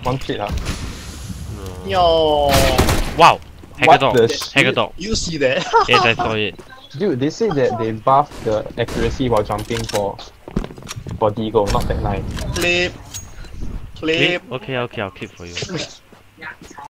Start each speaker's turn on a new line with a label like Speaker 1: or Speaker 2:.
Speaker 1: One shit, huh?
Speaker 2: Yo.
Speaker 3: Wow! Hacker dog.
Speaker 1: the shit?
Speaker 3: Hacker dog.
Speaker 2: You see that?
Speaker 3: Yes, I saw it.
Speaker 1: Dude, they say that they buffed the accuracy while jumping for Deagle, not that nice.
Speaker 2: Clip. Clip.
Speaker 3: Okay, I'll clip for you.